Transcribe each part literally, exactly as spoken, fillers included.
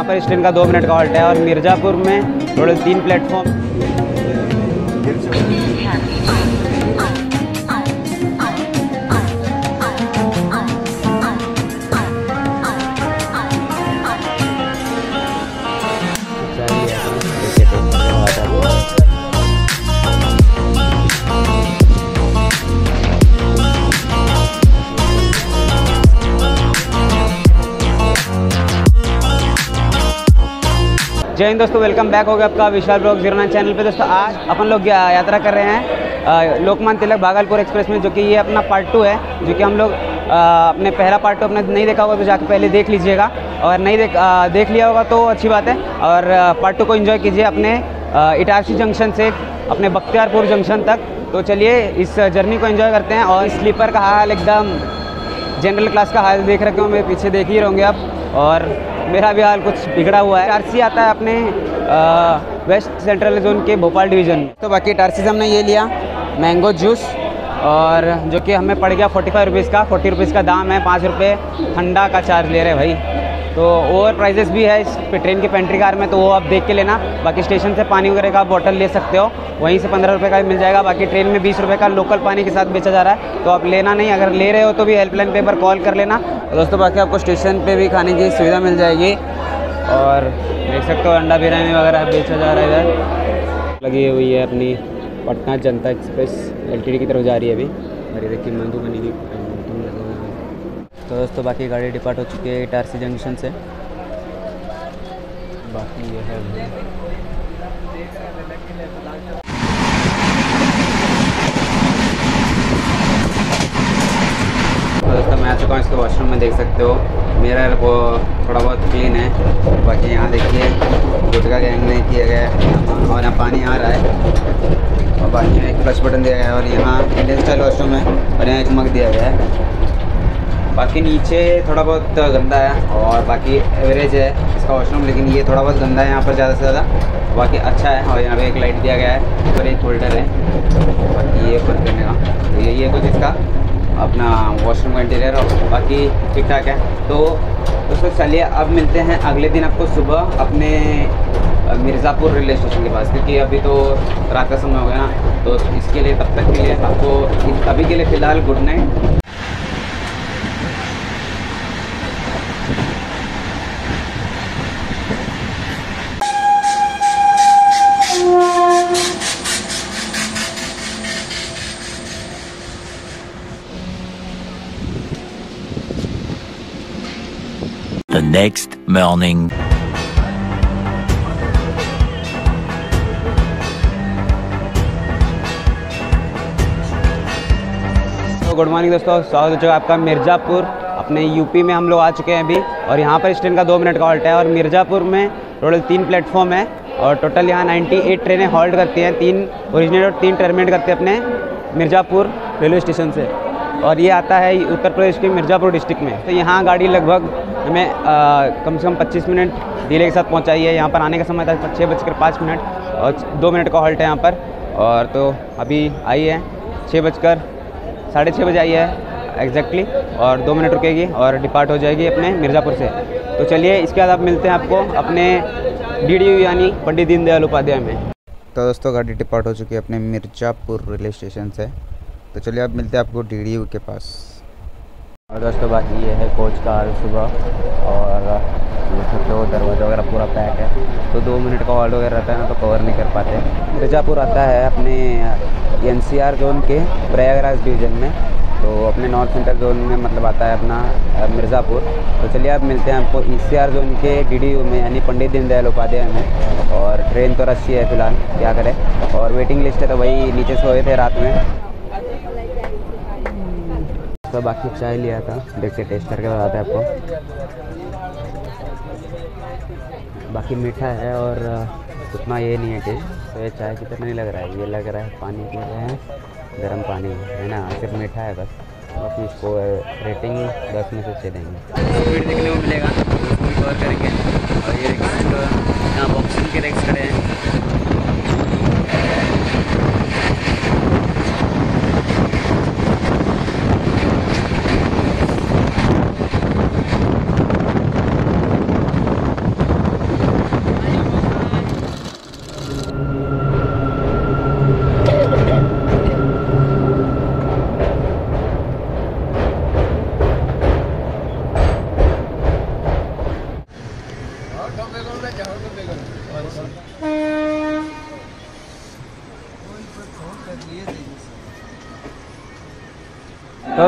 पर इस ट्रेन का दो मिनट का हॉल्ट है और मिर्ज़ापुर में टोटल तीन प्लेटफॉर्म। जय हिंद दोस्तों, वेलकम बैक हो गया आपका Vishal blog zero nine channel पे। दोस्तों आज अपन लोग यात्रा कर रहे हैं लोकमान्य तिलक भागलपुर एक्सप्रेस में, जो कि ये अपना पार्ट टू है। जो कि हम लोग अपने पहला पार्ट टू अपने नहीं देखा होगा तो जाके पहले देख लीजिएगा, और नहीं देख आ, देख लिया होगा तो अच्छी बात है। और पार्ट टू को एंजॉय कीजिए अपने इटारसी जंक्शन से अपने बख्तियारपुर जंक्शन तक। तो चलिए इस जर्नी को एंजॉय करते हैं। और स्लीपर का हाल एकदम जनरल क्लास का हाल देख रखे हो, मेरे पीछे देख ही रहोगे आप, और मेरा भी हाल कुछ बिगड़ा हुआ है। टारसी आता है अपने आ, वेस्ट सेंट्रल जोन के भोपाल डिवीज़न में। तो बाकी टारसी से हमने ये लिया मैंगो जूस, और जो कि हमें पड़ गया फोर्टी फाइव रुपीज़ का। फोर्टी रुपीज़ का दाम है, पाँच रुपये ठंडा का चार्ज ले रहे हैं भाई। तो ओवर प्राइजेस भी है इस ट्रेन की पेंट्री कार में, तो वो आप देख के लेना। बाकी स्टेशन से पानी वगैरह का बॉटल ले सकते हो, वहीं से पंद्रह रुपये का भी मिल जाएगा। बाकी ट्रेन में बीस रुपये का लोकल पानी के साथ बेचा जा रहा है, तो आप लेना नहीं। अगर ले रहे हो तो भी हेल्पलाइन पे पर कॉल कर लेना। दोस्तों बाकी आपको स्टेशन पे भी खाने की सुविधा मिल जाएगी, और देख सकते हो अंडा बिरयानी वगैरह बेचा जा रहा है इधर। लगी हुई है अपनी पटना जनता एक्सप्रेस एलटीडी की तरफ जा रही है अभी, और ये देखिए मधुबनी की। तो दोस्तों बाकी गाड़ी डिपार्ट हो चुकी है इटारसी जंक्शन से। बाकी ये है तो दोस्तों मैं आ चुका हूँ इसके वॉशरूम में, देख सकते हो मेरा वो थोड़ा बहुत क्लीन है। बाकी यहाँ देखिए गुटका गैंग नहीं किया गया है, और यहाँ पानी आ रहा है, और बाकी एक फ्लश बटन दिया गया है, और यहाँ इंडियन स्टाइल वॉशरूम है, और यहाँ एक मग दिया गया है। बाकी नीचे थोड़ा बहुत गंदा है, और बाकी एवरेज है इसका वॉशरूम, लेकिन ये थोड़ा बहुत गंदा है यहाँ पर ज़्यादा से ज़्यादा। बाकी अच्छा है, और यहाँ पे एक लाइट दिया गया है, और एक होल्डर है। बाकी ये बंद करने का, तो यही है कुछ इसका अपना वॉशरूम का इंटीरियर, और बाकी ठीक ठाक है। तो दोस्तों चलिए अब मिलते हैं अगले दिन आपको सुबह अपने मिर्ज़ापुर रेलवे स्टेशन के पास, क्योंकि अभी तो रात का समय हो गया ना। तो इसके लिए तब तक के लिए आपको अभी के लिए फ़िलहाल good night. The next morning. तो गुड मॉर्निंग दोस्तों, स्वागत हो चुका आपका मिर्ज़ापुर। अपने यूपी में हम लोग आ चुके हैं अभी, और यहाँ पर इस ट्रेन का दो मिनट का हॉल्ट है। और मिर्ज़ापुर में टोटल तीन प्लेटफॉर्म है, और टोटल यहाँ अट्ठानवे ट्रेनें हॉल्ट करती हैं। तीन ओरिजिनेट और तीन टर्मिनेट करते हैं अपने मिर्ज़ापुर रेलवे स्टेशन से, और ये आता है उत्तर प्रदेश के मिर्ज़ापुर डिस्ट्रिक्ट में। तो यहाँ गाड़ी लगभग हमें आ, कम से कम पच्चीस मिनट डिले के साथ पहुँचाई है। यहाँ पर आने का समय था छः बजकर पाँच मिनट, और दो मिनट का हॉल्ट है यहाँ पर। और तो अभी आई है छः बजकर साढ़े छः बजे आई है एग्जैक्टली, और दो मिनट रुकेगी और डिपार्ट हो जाएगी अपने मिर्ज़ापुर से। तो चलिए इसके बाद आप मिलते हैं आपको अपने डी डी यू यानी पंडित दीनदयाल उपाध्याय में। तो दोस्तों गाड़ी डिपार्ट हो चुकी है अपने मिर्ज़ापुर रेलवे स्टेशन से। तो चलिए अब मिलते हैं आपको डी डी यू के पास। और दोस्तों बाकी ये है कोच का हाल सुबह, और देख सकते हो दरवाज़ा वगैरह पूरा पैक है। तो दो मिनट का हॉल्ट वगैरह रहता है ना, तो कवर नहीं कर पाते। मिर्ज़ापुर आता है अपने एन सी आर जोन के प्रयागराज डिवीज़न में, तो अपने नॉर्थ सेंट्रल जोन में मतलब आता है अपना मिर्ज़ापुर। तो चलिए अब मिलते हैं आपको ई सी आर जोन के डी डी यू में यानी पंडित दीनदयाल उपाध्याय में। और ट्रेन तो रशी है फ़िलहाल, क्या करें, और वेटिंग लिस्ट है, तो वही नीचे सोए थे रात में। तो बाकी चाय लिया था, देखते टेस्ट करके बताते हैं आपको। बाकी मीठा है और उतना ये नहीं है टेस्ट, तो ये चाय की तरह नहीं लग रहा है, ये लग रहा है पानी पी रहे हैं, गर्म पानी है ना, सिर्फ मीठा है बस। बाकी इसको रेटिंग दस में से छः देंगे। स्पीड देखने को मिलेगा, उसको कवर करेंगे। और ये यहाँ बॉक्सिंग के रेक्स खड़े हैं।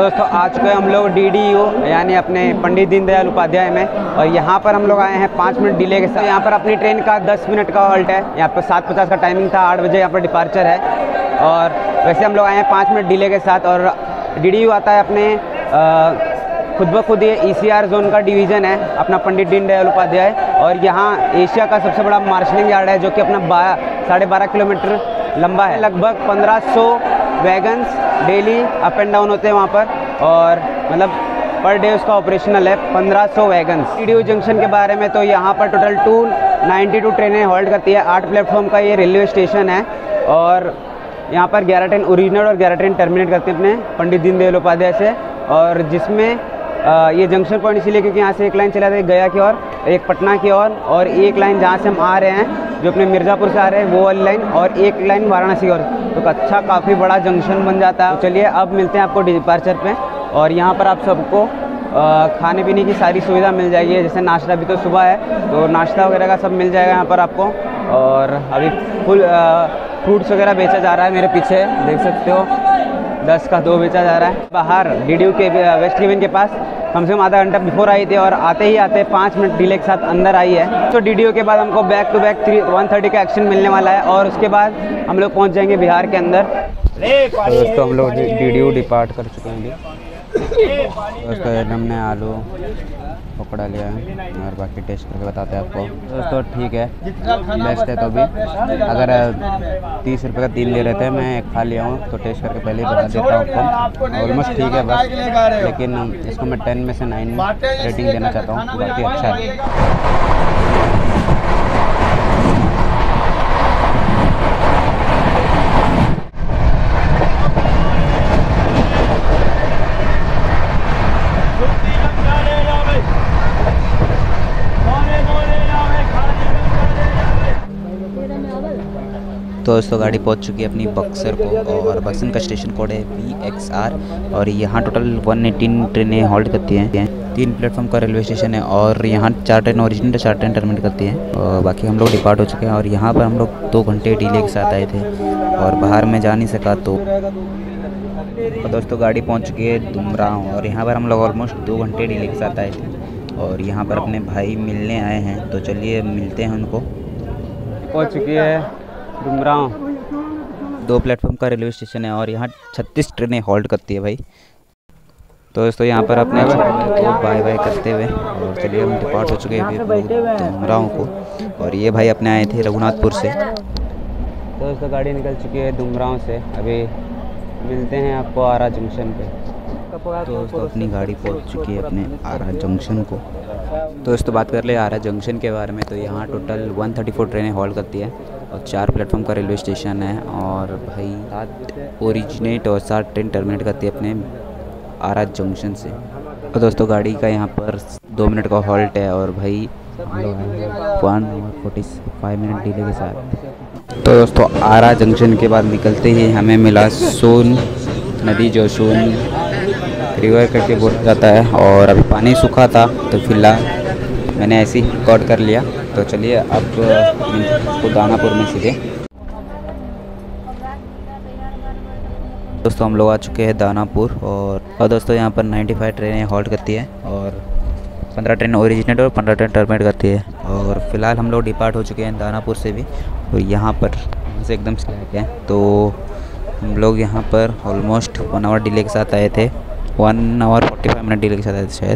दोस्तों आ चुके हैं हम लोग डी डी यू यानी अपने पंडित दीनदयाल उपाध्याय में, और यहाँ पर हम लोग आए हैं पाँच मिनट डिले के साथ। यहाँ पर अपनी ट्रेन का दस मिनट का हॉल्ट है। यहाँ पर सात पचास का टाइमिंग था, आठ बजे यहाँ पर डिपार्चर है, और वैसे हम लोग आए हैं पाँच मिनट डिले के साथ। और डी डी यू आता है अपने आ, खुद ब खुद ये ई सी आर जोन का डिवीज़न है अपना पंडित दीनदयाल उपाध्याय, और यहाँ एशिया का सबसे बड़ा मार्शलिंग यार्ड है जो कि अपना बारह साढ़े बारह किलोमीटर लंबा है। लगभग पंद्रह सौ wagons daily up and down होते हैं वहाँ पर, और मतलब पर डे उसका ऑपरेशनल है पंद्रह सौ wagons. D D U junction के बारे में तो यहाँ पर टोटल टू नाइन्टी टू ट्रेनें हॉल्ट करती है। आठ प्लेटफॉर्म का ये रेलवे स्टेशन है, और यहाँ पर ग्यारह ट्रेन ओरिजिनल और ग्यारह ट्रेन टर्मिनेट करते हैं अपने पंडित दीनदयाल उपाध्याय से, और जिसमें आ, ये जंक्शन पॉइंट इसीलिए क्योंकि यहाँ से एक लाइन चला जाती है गया की ओर, एक पटना की ओर, और एक लाइन जहाँ से हम आ रहे हैं जो अपने मिर्ज़ापुर से आ रहे हैं वो वाली लाइन, और एक लाइन वाराणसी की ओर। तो अच्छा काफ़ी बड़ा जंक्शन बन जाता है। तो चलिए अब मिलते हैं आपको डिपार्चर पे, और यहाँ पर आप सबको आ, खाने पीने की सारी सुविधा मिल जाएगी। जैसे नाश्ता भी तो सुबह है तो नाश्ता वगैरह का सब मिल जाएगा यहाँ पर आपको। और अभी फुल फ्रूट्स वगैरह बेचा जा रहा है, मेरे पीछे देख सकते हो दस का दो बेचा जा रहा है। बाहर डी डी यू के वेस्ट हेवन के पास कम से कम आधा घंटा बिफोर आई थी, और आते ही आते पाँच मिनट डिले के साथ अंदर आई है। तो डी डी यू के बाद हमको back to back three one thirty का एक्शन मिलने वाला है, और उसके बाद हम लोग पहुंच जाएंगे बिहार के अंदर। तो दोस्तों हम लोग डी डी यू डिपार्ट कर चुके हैं अभी। दोस्तों हमने आलू पकड़ा लिया है, और बाकी टेस्ट करके बताते हैं आपको। दोस्तों ठीक है, बेस्ट है। तो भी अगर तीस रुपये का तीन ले रहे थे, मैं एक खा लिया हूँ, तो टेस्ट करके पहले ही बता देता हूँ आपको। ऑलमोस्ट ठीक है बस, लेकिन इसको मैं टेन में से नाइन रेटिंग देना चाहता हूँ, बाकी अच्छा है। तो दोस्तों गाड़ी पहुंच चुकी है अपनी बक्सर को, और बक्सर का स्टेशन कोड है वी एक्स आर, और यहाँ टोटल एक सौ अठारह ट्रेनें हॉल्ट करती हैं। तीन प्लेटफॉर्म का रेलवे स्टेशन है, और यहाँ चार ट्रेन ओरिजिनल चार ट्रेन टर्मिनेट करती हैं, और बाकी हम लोग डिपार्ट हो चुके हैं। और यहाँ पर हम लोग दो घंटे डिले के साथ आए थे, और बाहर में जा नहीं सका। तो और दोस्तों गाड़ी पहुँच चुकी है दुमराव, और यहाँ पर हम लोग ऑलमोस्ट दो घंटे डिले के साथ आए थे, और यहाँ पर अपने भाई मिलने आए हैं। तो चलिए मिलते हैं उनको। पहुँच चुकी है डुमराव, दो प्लेटफॉर्म का रेलवे स्टेशन है, और यहाँ छत्तीस ट्रेनें हॉल्ट करती है भाई। तो दोस्तों यहाँ पर अपने तो बाय बाय करते हुए, और चलिए हम डिपार्ट हो चुके हैं डुमराव को, और ये भाई अपने आए थे रघुनाथपुर से। तो दोस्तों गाड़ी निकल चुकी है डुमराव से, अभी मिलते हैं आपको आरा जंक्शन पे। तो दोस्तों अपनी गाड़ी पहुंच चुकी है अपने आरा जंक्शन को। तो दोस्तों बात कर ले आरा जंक्शन के बारे में, तो यहाँ टोटल एक सौ चौंतीस ट्रेनें हॉल्ट करती है, और चार प्लेटफॉर्म का रेलवे स्टेशन है, और भाई सात ओरिजिनेट और सात ट्रेन टर्मिनेट करती है अपने आरा जंक्शन से। तो दोस्तों गाड़ी का यहाँ पर दो मिनट का हॉल्ट है, और भाई हम लोग one hour forty five minute delay के साथ। तो दोस्तों आरा जंक्शन के बाद निकलते ही हमें मिला सोन नदी, जो सोन रिवर करके बोला जाता है, और अभी पानी सूखा था तो फिलहाल मैंने ऐसे ही रिकॉर्ड कर लिया। तो चलिए अब इसको दानापुर में सीधे। दोस्तों हम लोग आ चुके हैं दानापुर, और, और दोस्तों यहाँ पर पचानवे ट्रेनें हॉल्ट करती है, और पंद्रह ट्रेन ओरिजिनेट और पंद्रह ट्रेन टर्मिनेट करती है। और फिलहाल हम लोग डिपार्ट हो चुके हैं दानापुर से भी, और यहाँ पर से एकदम से हैं। तो हम लोग यहाँ पर ऑलमोस्ट वन आवर डिले के साथ आए थे, one hour forty five minute delay के साथ आए थे शायद।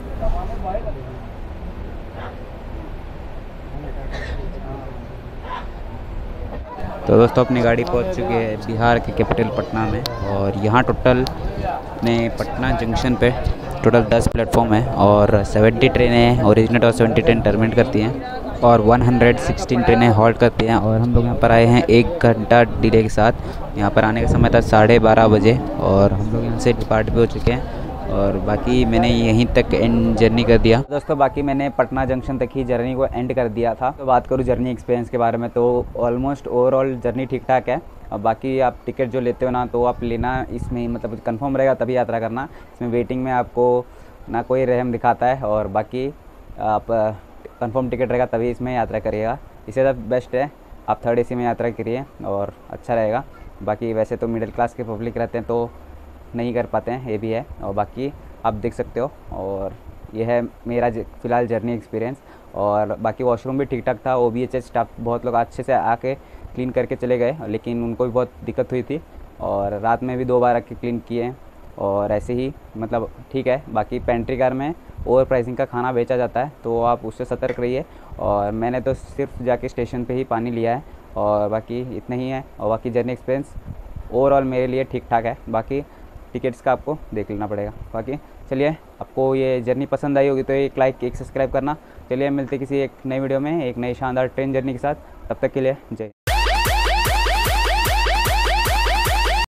तो दोस्तों अपनी गाड़ी पहुंच चुकी है बिहार के कैपिटल पटना में, और यहाँ टोटल अपने पटना जंक्शन पे टोटल दस प्लेटफॉर्म है, और सत्तर ट्रेनें ओरिजिनेट और सत्तर ट्रेन टर्मिनेट करती हैं, और एक सौ सोलह ट्रेनें हॉल्ट करती हैं। और हम लोग यहाँ पर आए हैं एक घंटा डिले के साथ। यहाँ पर आने का समय था साढ़े बारह बजे, और हम लोग यहाँ से डिपार्ट भी हो चुके हैं, और बाकी मैंने यहीं तक एंड जर्नी कर दिया। दोस्तों बाकी मैंने पटना जंक्शन तक ही जर्नी को एंड कर दिया था। तो बात करूँ जर्नी एक्सपीरियंस के बारे में, तो ऑलमोस्ट ओवरऑल जर्नी ठीक ठाक है। और बाकी आप टिकट जो लेते हो ना, तो आप लेना इसमें मतलब कंफर्म रहेगा तभी यात्रा करना। इसमें वेटिंग में आपको ना कोई रहम दिखाता है, और बाकी आप कंफर्म टिकट रहेगा तभी इसमें यात्रा करिएगा। इससे ज़्यादा बेस्ट है आप थर्ड एसी में यात्रा करिए, और अच्छा रहेगा। बाकी वैसे तो मिडिल क्लास के पब्लिक रहते हैं तो नहीं कर पाते हैं, ये भी है। और बाकी आप देख सकते हो। और ये है मेरा फ़िलहाल जर्नी एक्सपीरियंस। और बाकी वॉशरूम भी ठीक ठाक था। O B H H staff बहुत लोग अच्छे से आके क्लीन करके चले गए, लेकिन उनको भी बहुत दिक्कत हुई थी। और रात में भी दो बार आके क्लीन किए। और ऐसे ही मतलब ठीक है। बाकी पेंट्री कार में ओवर प्राइसिंग का खाना बेचा जाता है, तो आप उससे सतर्क रहिए। और मैंने तो सिर्फ जाके स्टेशन पे ही पानी लिया है। और बाकी इतना ही है। और बाकी जर्नी एक्सपीरियंस ओवरऑल मेरे लिए ठीक ठाक है। बाकी टिकट्स का आपको देख लेना पड़ेगा। बाकी चलिए, आपको ये जर्नी पसंद आई होगी तो एक लाइक एक सब्सक्राइब करना। चलिए मिलते किसी एक नई वीडियो में एक नई शानदार ट्रेन जर्नी के साथ। तब तक के लिए जय।